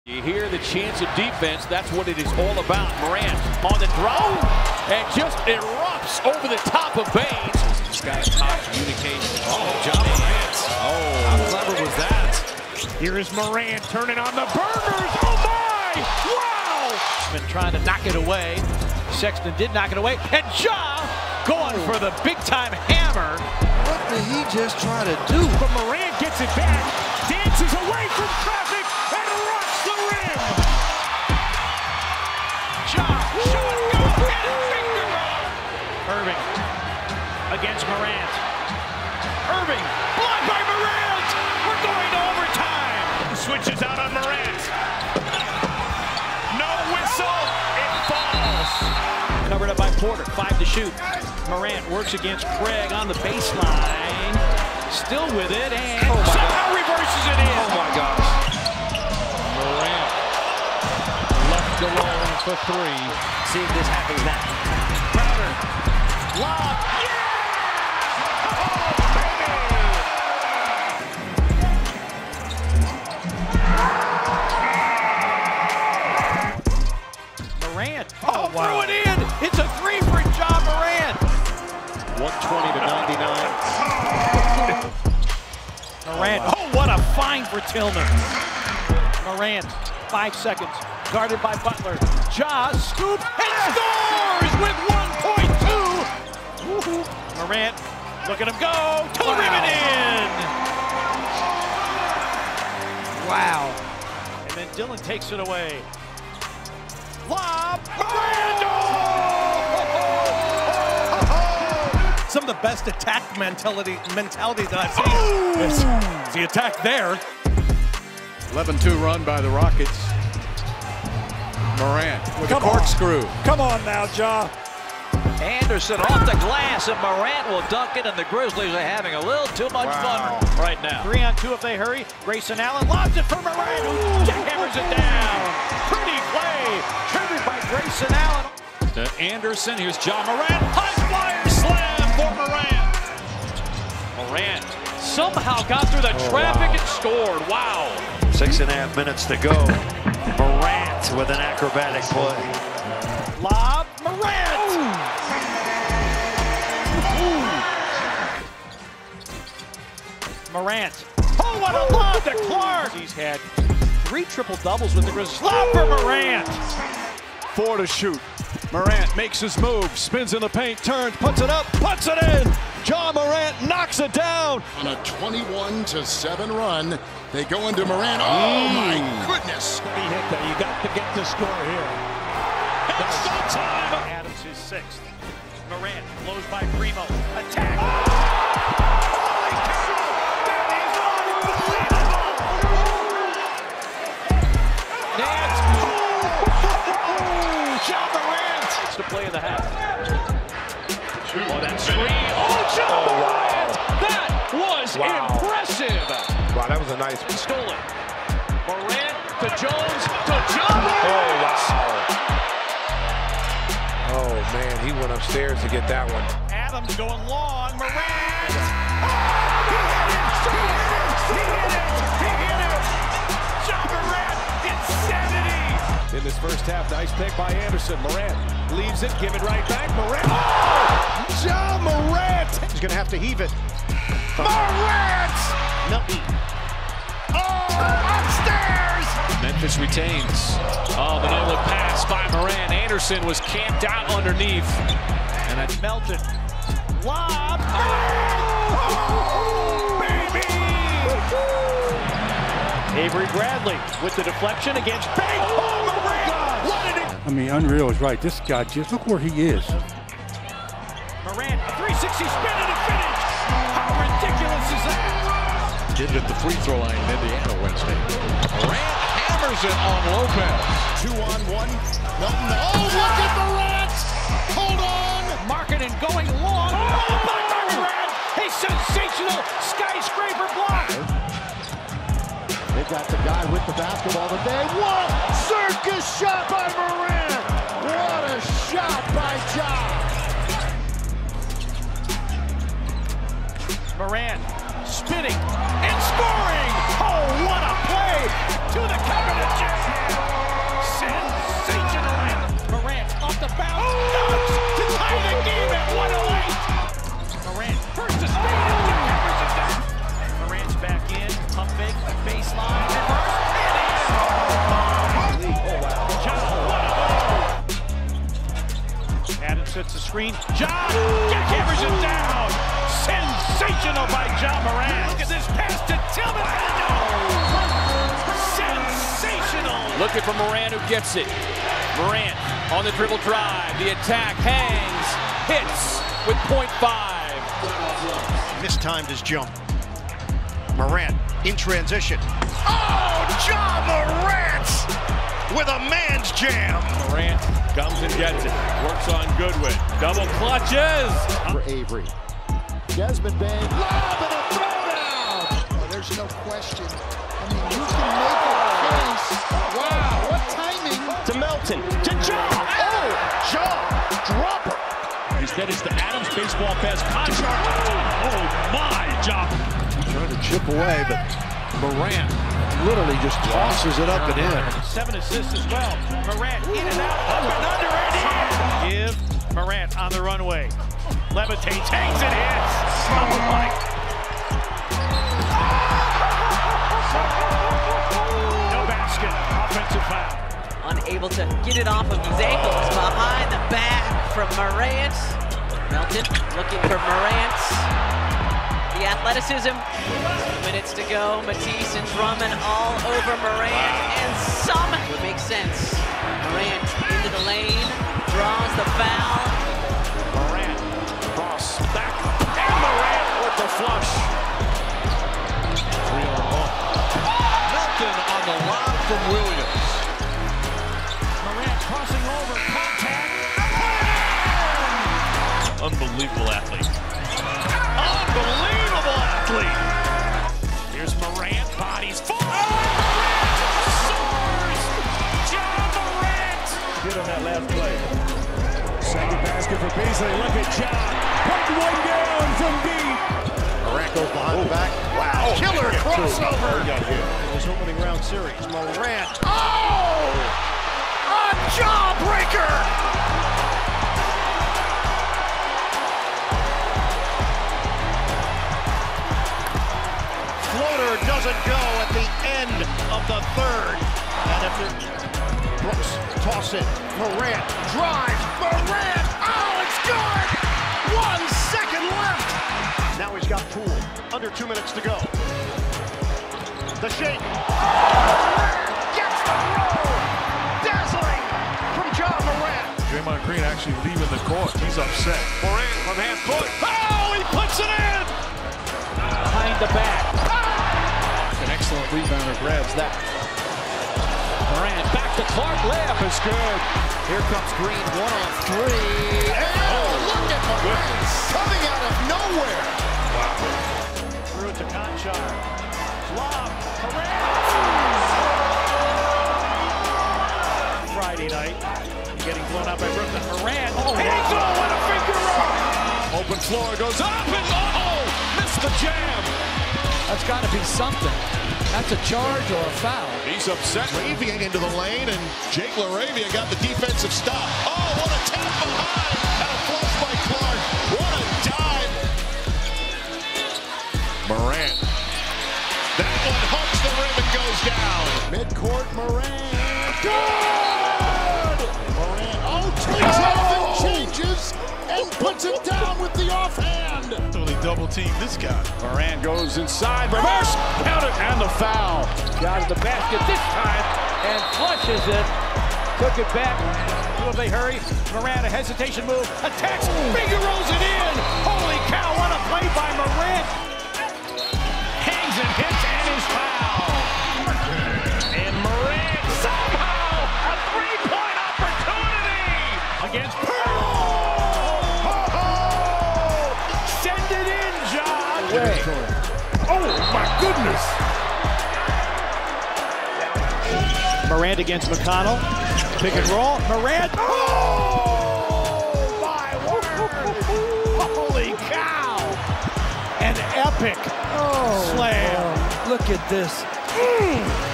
You hear the chance of defense. That's what it is all about. Morant on the draw and just erupts over the top of Baines. He's got top communication. Oh, John Morant. Oh, how clever was that? Here is Morant turning on the burners. Oh my! Wow! Been trying to knock it away. Sexton did knock it away, and Ja going for the big-time hammer. What did he just try to do? But Morant gets it back, dances away from traffic, and rocks the rim. Ja, shot, go, and finger roll. Irving against Morant. Irving, blocked by Morant. We're going to overtime. Switches out on Morant. No whistle, it falls. Covered up by Porter, 5 to shoot. Morant works against Craig on the baseline. Still with it, and somehow reverses it in. Oh my gosh. Morant left alone for 3. See if this happens now. Crowder, lob, yeah! Morant, wow. Threw it in. It's a 3 for Ja Morant. 120 to 99. Morant, oh, what a find for Tillman. Morant, 5 seconds, guarded by Butler. Ja scoops and scores with 1.2. Morant, look at him go, to the rim and in. Wow. And then Dillon takes it away. Lob, Morant! Some of the best attack mentality that I've seen. It's the attack there. 11-2 run by the Rockets. Morant with a corkscrew. Come on now, Ja. Anderson off the glass, and Morant will dunk it, and the Grizzlies are having a little too much fun right now. 3-on-2 if they hurry. Grayson Allen lobs it for Morant, who hammers it down. Pretty play, triggered by Grayson Allen. To Anderson, here's Ja Morant. High flyer slam for Morant. Morant somehow got through the traffic and scored. Wow. 6.5 minutes to go. Morant with an acrobatic play. Lob, Morant! Morant. Oh, what a lob to Clark! He's had 3 triple-doubles with the Grizzlies. Lob for Morant! 4 to shoot. Morant makes his move, spins in the paint, turns, puts it up, puts it in. Ja Morant knocks it down. On a 21-7 run, they go into Morant. Oh my goodness! He hit that. You got to get the score here. It's no time. Adams his 6th. Morant blows by Primo. Attack. Holy cow! That is unbelievable! Nance. Ja Morant. It's the play of the half. Oh, that screen. Oh, Ja Morant! That was impressive. Wow, that was a nice. Stolen. Morant to Jones to Ja Morant. Oh, wow. Oh, man, he went upstairs to get that one. Adams going long. Morant. Oh, he hit it. He hit it. Ja Morant. Insanity. In this first half, nice pick by Anderson. Morant leaves it, give it right back. Morant. Oh! Ja Morant. He's going to have to heave it. Morant. Upstairs. Memphis retains. Oh, the no-look pass by Morant. Anderson was camped out underneath. And it melted. Lob. Oh, baby. Avery Bradley with the deflection against Banks. Oh, Morant. What an I mean, unreal is right. This guy, just look where he is. Morant, a 360 spin and a finish. How ridiculous is that? Did it at the free throw line in Indiana Wednesday. Morant hammers it on Lopez. 2-on-1. Milton. Oh, look at Morant! Hold on! Marketing going long. Oh, by Morant. A sensational skyscraper block. They got the guy with the basketball today. What a circus shot by Morant! What a shot by Ja! Morant spinning and scoring. Oh, what a play to the cup of the jet. fits the screen. Ja jackhammers it down. Sensational by Ja Morant. Look at this pass to Tillman. Sensational. Looking for Morant, who gets it. Morant on the dribble drive. The attack hangs, hits with .5. Mistimed his jump. Morant in transition. Oh, Ja Morant with a man's jam. Morant comes and gets it. Works on Goodwin. Double clutches. For Avery. Desmond Bain. Lob and a throwdown. Oh, there's no question. I mean, you can make a case. Wow, what timing. To Melton. To Ja. Oh, Ja. Dropper. Instead it's the Adams baseball pass. Conchar. Oh, my Ja. Trying to chip away, but Morant literally just tosses it up and in. 7 assists as well. Morant in and out, up and under and in. Give Morant on the runway. Levitates, hangs and hits. Oh my. No basket. Offensive foul. Unable to get it off of his ankles. Behind the back from Morant. Melton looking for Morant. The athleticism. 2 minutes to go. Matisse and Drummond all over Morant, and some would make sense. Morant into the lane, draws the foul. Morant cross back, and Morant with the flush. 3-on-1. Melton on the lob from Williams. Morant crossing over, contact. Unbelievable athlete. Unbelievable athlete. Here's Morant, bodies full. Soars! Ja Morant! Get on that last play. Second basket for Beasley. Look at Ja. Put one down from deep. Morant goes behind the back. Wow. Killer crossover. He got hit. His opening round series. Morant. Oh! A jawbreaker! Floater doesn't go at the end of the third. And if it, Brooks toss it. Morant drives. Morant. Oh, it's good. 1 second left. Now he's got Poole. Under 2 minutes to go. The shake. Morant gets the roll. Dazzling from Ja Morant. Draymond Green actually leaving the court. He's upset. Morant from half court. Oh, he puts it in! Behind the back. An excellent rebounder grabs that. Morant back to Clark. Layup is good. Here comes Green, 1 on 3. And look at Morant coming out of nowhere. Threw it to Conchar. Lob. Morant. Friday night. Getting blown out by Brooklyn. Morant. Oh, what a finger roll. Open floor goes up and missed the jam. That's got to be something. That's a charge or a foul. He's upset. Laravia into the lane, and Jake Laravia got the defensive stop. Oh, what a tap behind. And a flush by Clark. What a dive. Morant. That one humps the rim and goes down. Midcourt, Morant. Good! Morant, takes off and changes and puts it down with the offhand. Totally double team this guy. Morant goes inside, reverse, count it, and the foul. Got the basket this time and flushes it. Took it back. Will they hurry? Morant, a hesitation move. Attacks. Finger rolls it in. Holy cow, what a play by Morant. Hangs and hits and is fouled. And Morant somehow a three-point opportunity against Pearl. Send it in, John. Oh, my goodness. Morant against McConnell. Pick and roll. Morant. Oh, my word. Holy cow. An epic slam. Look at this.